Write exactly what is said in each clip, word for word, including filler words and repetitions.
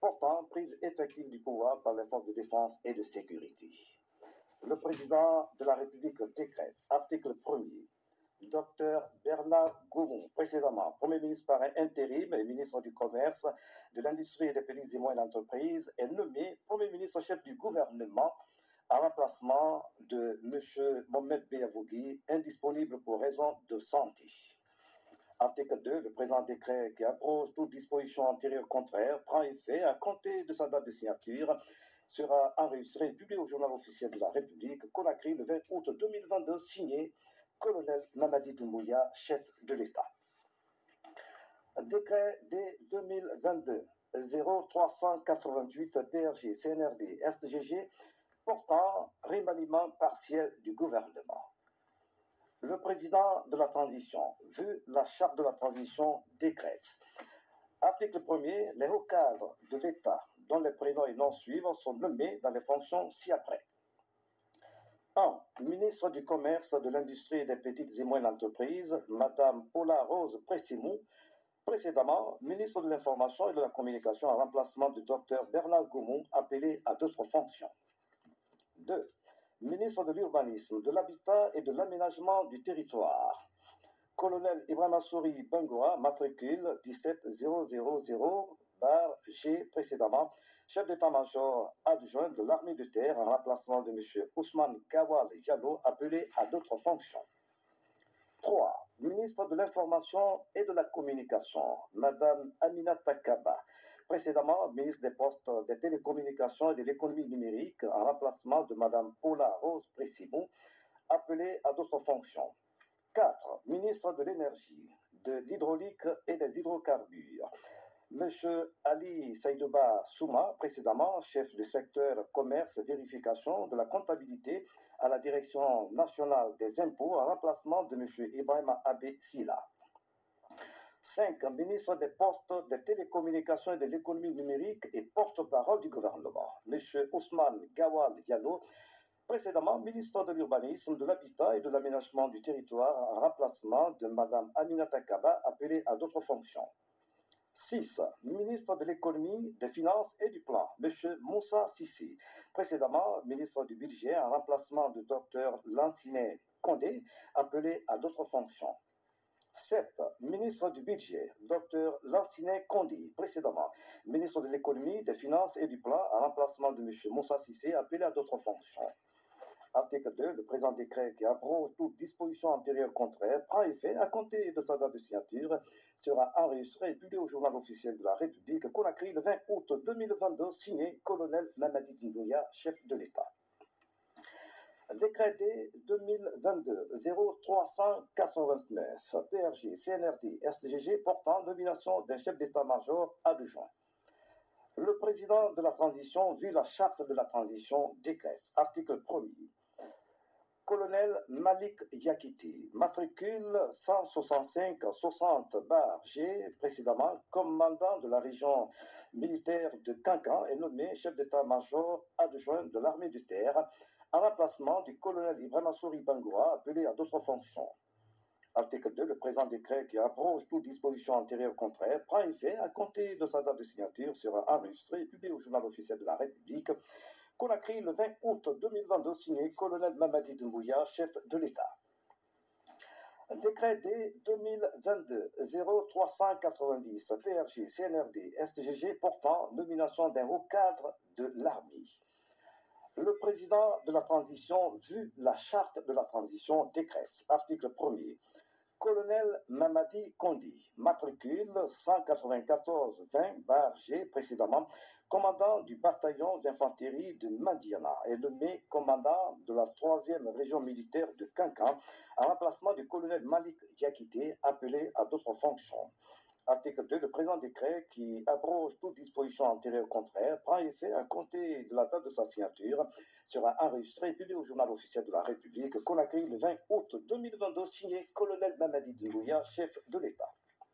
portant prise effective du pouvoir par les forces de défense et de sécurité. Le président de la République décrète, article premier, Docteur Bernard Goumou, précédemment Premier ministre par intérim et ministre du Commerce, de l'Industrie et des Petites et Moyennes Entreprises, est nommé Premier ministre chef du gouvernement en remplacement de M. Mohamed Beyavougui, indisponible pour raison de santé. Article deux, le présent décret qui abroge toute disposition antérieure contraire prend effet à compter de sa date de signature, sera enregistré et publié au journal officiel de la République, Conakry, le vingt août deux mille vingt-deux, signé Colonel Mamadi Doumbouya, chef de l'État. Décret D deux mille vingt-deux zéro trois cent quatre-vingt-huit P R G C N R D S G G portant remaniement partiel du gouvernement. Le président de la transition, vu la charte de la transition, décrète. Article premier, les hauts cadres de l'État, dont les prénoms et noms suivants, sont nommés dans les fonctions ci-après. un. Ministre du Commerce, de l'Industrie et des Petites et Moyennes Entreprises, Madame Paula Rose Pressimou, précédemment ministre de l'Information et de la Communication en remplacement du docteur Bernard Goumou, appelé à d'autres fonctions. deux. Ministre de l'Urbanisme, de l'Habitat et de l'Aménagement du Territoire, Colonel Ibrahima Souri Bangoura, matricule dix-sept zéro zéro zéro G, précédemment chef d'état-major adjoint de l'armée de terre en remplacement de M. Ousmane Kawal Diallo, appelé à d'autres fonctions. trois. Ministre de l'Information et de la Communication, Madame Aminata Kaba, précédemment ministre des Postes, des Télécommunications et de l'Économie numérique en remplacement de Madame Paula Rose Pressimou, appelée à d'autres fonctions. quatre. Ministre de l'Énergie, de l'Hydraulique et des Hydrocarbures, M. Ali Saïdouba Souma, précédemment chef du secteur commerce, vérification de la comptabilité à la Direction nationale des impôts en remplacement de M. Ibrahima Abe Silla. cinq. Ministre des Postes, des Télécommunications et de l'Économie numérique et porte-parole du gouvernement, M. Ousmane Gawal Diallo, précédemment ministre de l'Urbanisme, de l'Habitat et de l'Aménagement du Territoire en remplacement de Mme Aminata Kaba, appelée à d'autres fonctions. six. Ministre de l'Économie, des Finances et du Plan, M. Moussa Sissi, précédemment ministre du Budget en remplacement du Dr Lanciné Condé, appelé à d'autres fonctions. sept. Ministre du Budget, Dr Lanciné Condé, précédemment ministre de l'Économie, des Finances et du Plan en remplacement de M. Moussa Sissi, appelé à d'autres fonctions. Article deux, le présent décret qui abroge toute disposition antérieure contraire prend effet à compter de sa date de signature, sera enregistré et publié au journal officiel de la République, Conakry, le vingt août deux mille vingt-deux, signé Colonel Mamadi Doumbouya, chef de l'État. Décret D deux mille vingt-deux zéro trois cent quatre-vingt-neuf P R G C N R D S G G portant nomination d'un chef d'état-major adjoint. Le président de la transition, vu la charte de la transition, décrète. Article premier. Colonel Malik Yakiti, matricule cent soixante-cinq soixante G, précédemment commandant de la région militaire de Kankan, est nommé chef d'état-major adjoint de l'armée de terre en remplacement du colonel Ibrahima Souri Bangoura, appelé à d'autres fonctions. Article deux, le présent décret qui abroge toute disposition antérieure contraire prend effet à compter de sa date de signature, sera enregistré et publié au journal officiel de la République, Conakry, le vingt août deux mille vingt-deux, signé Colonel Mamadi Doumbouya, chef de l'État. Décret D deux mille vingt-deux zéro trois cent quatre-vingt-dix P R G C N R D S G G portant nomination d'un haut cadre de l'armée. Le président de la transition, vu la charte de la transition, décrète. Article premier. Colonel Mamadi Kondi, matricule cent quatre-vingt-quatorze vingt G, précédemment commandant du bataillon d'infanterie de Mandiana, est nommé commandant de la troisième région militaire de Kankan, en remplacement du colonel Malik Diakité, appelé à d'autres fonctions. Article deux, le présent décret qui abroge toute disposition antérieure contraire prend effet à compter de la date de sa signature, sera enregistré et publié au journal officiel de la République, Conakry, le vingt août deux mille vingt-deux, signé Colonel Mamadi Doumbouya, chef de l'État.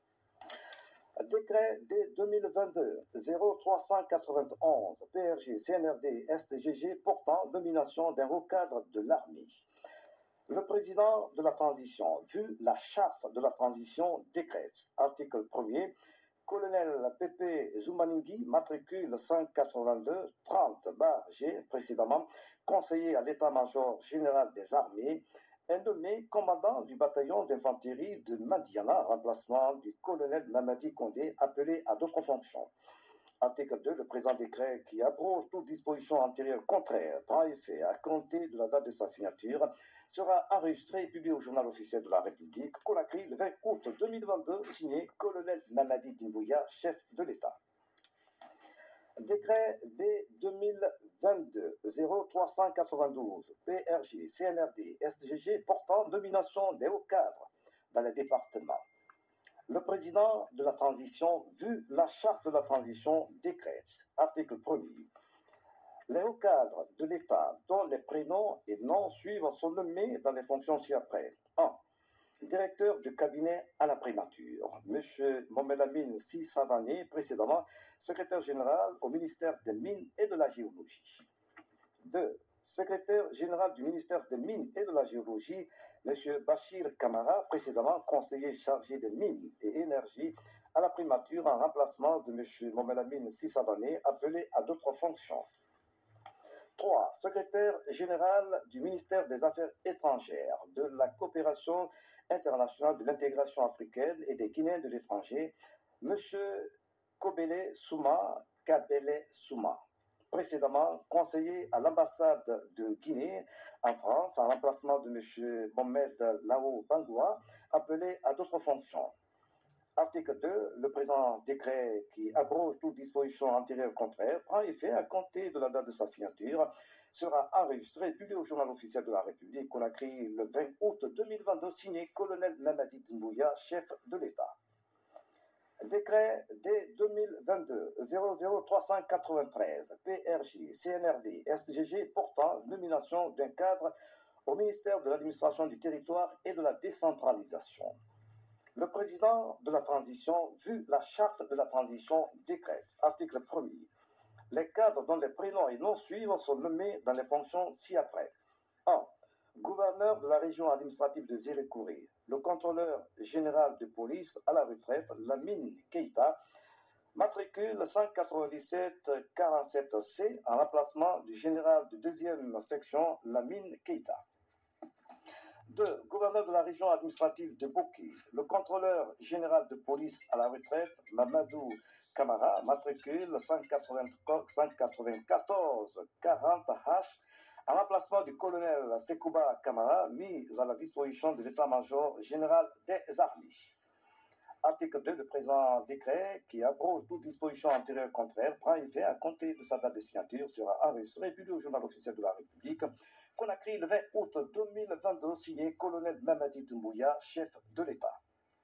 Décret D deux mille vingt-deux zéro trois cent quatre-vingt-onze P R G C N R D S G G portant nomination d'un haut cadre de l'armée. Le président de la transition, vu la charte de la transition, décrète. Article premier. colonel Pepe Zoumaningui, matricule cent quatre-vingt-deux trente G, précédemment conseiller à l'état-major général des armées, est nommé commandant du bataillon d'infanterie de Madiana, remplacement du colonel Mamadi Kondé, appelé à d'autres fonctions. Article deux. Le présent décret qui abroge toute disposition antérieure contraire prend effet à compter de la date de sa signature sera enregistré et publié au journal officiel de la République, Conakry, le vingt août deux mille vingt-deux, signé colonel Mamadi Doumbouya, chef de l'État. Décret D deux mille vingt-deux zéro trois cent quatre-vingt-douze P R G, C N R D, S G G portant nomination des hauts cadres dans les départements. Le président de la transition, vu la charte de la transition, décrète, article premier, les hauts cadres de l'État dont les prénoms et noms suivants sont nommés dans les fonctions ci-après. un. Directeur du cabinet à la primature, M. Momelamine Si Savané, précédemment secrétaire général au ministère des Mines et de la Géologie. deux. Secrétaire général du ministère des Mines et de la Géologie, M. Bachir Kamara, précédemment conseiller chargé des Mines et Énergie à la primature en remplacement de M. Momelamine Si Savané, appelé à d'autres fonctions. trois. Secrétaire général du ministère des Affaires étrangères, de la coopération internationale, de l'intégration africaine et des Guinéens de l'étranger, M. Kobele Souma, Kabele Souma, précédemment conseiller à l'ambassade de Guinée en France en remplacement de M. Mohamed Lao Bangoua, appelé à d'autres fonctions. Article deux. Le présent décret qui abroge toute disposition antérieure contraire prend effet à compter de la date de sa signature, sera enregistré et publié au journal officiel de la République, Conakry, le vingt août deux mille vingt-deux, signé colonel Mamadi Doumbouya, chef de l'État. Décret D deux mille vingt-deux zéro zéro trois cent quatre-vingt-treize P R G, C N R D, S G G portant nomination d'un cadre au ministère de l'administration du territoire et de la décentralisation. Le président de la transition, vu la charte de la transition, décrète, article premier, les cadres dont les prénoms et noms suivants sont nommés dans les fonctions ci-après. un. Gouverneur de la région administrative de Zérékouré, le contrôleur général de police à la retraite, Lamine Keïta, matricule cent quatre-vingt-dix-sept quarante-sept C, en remplacement du général de deuxième section, Lamine Keïta. deux. Gouverneur de la région administrative de Boké, le contrôleur général de police à la retraite, Mamadou Kamara, matricule cent quatre-vingt-quatorze quarante H, en remplacement du colonel Sekouba Kamara, mis à la disposition de l'état-major général des armées. Article deux. Le présent décret, qui abroge toute disposition antérieure contraire, prend effet à compter de sa date de signature, sera enregistré et publié au journal officiel de la République, Conakry, le vingt août deux mille vingt-deux, signé colonel Mamadi Doumbouya, chef de l'État.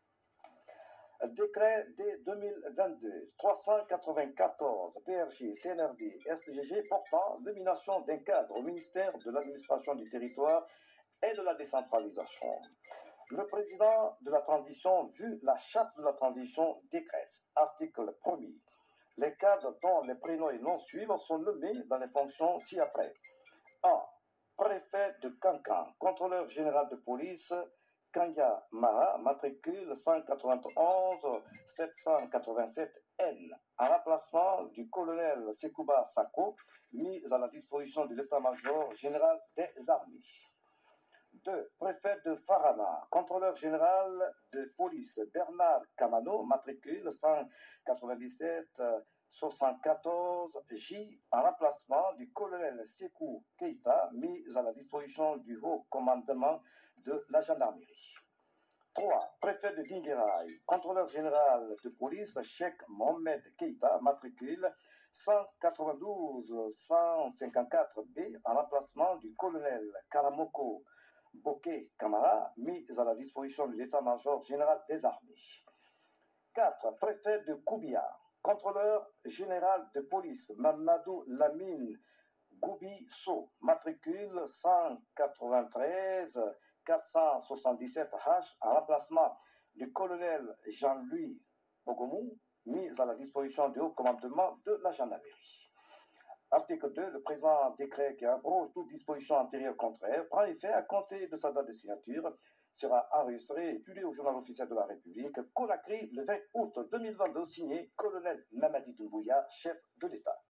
Décret D deux mille vingt-deux trois cent quatre-vingt-quatorze P R G, C N R D, S G G portant nomination d'un cadre au ministère de l'administration du territoire et de la décentralisation. Le président de la transition, vu la charte de la transition, décrète, article premier, les cadres dont les prénoms et noms suivants sont nommés dans les fonctions ci-après. un. Préfet de Cancan, contrôleur général de police, Kanya Mara, matricule cent quatre-vingt-onze sept cent quatre-vingt-sept N, en remplacement du colonel Sekouba Sako, mis à la disposition de l'état-major général des armées. deux. Préfet de Farana, contrôleur général de police, Bernard Kamano, matricule cent quatre-vingt-dix-sept soixante-quatorze J, en remplacement du colonel Sekou Keïta, mis à la disposition du haut commandement de la gendarmerie. trois. Préfet de Dinguiraï, contrôleur général de police, Cheikh Mohamed Keïta, matricule cent quatre-vingt-douze cent cinquante-quatre B, en remplacement du colonel Karamoko Boké Kamara, mis à la disposition de l'état-major général des armées. quatre. Préfet de Koubia, contrôleur général de police, Mamadou Lamine Goubi So, matricule cent quatre-vingt-treize quatre cent soixante-dix-sept H, en remplacement du colonel Jean-Louis Bogomou, mis à la disposition du haut commandement de la gendarmerie. Article deux. Le présent décret qui abroge toute disposition antérieure contraire prend effet à compter de sa date de signature, sera enregistré et publié au journal officiel de la République, Conakry, le vingt août deux mille vingt-deux, signé colonel Mamadi Doumbouya, chef de l'État.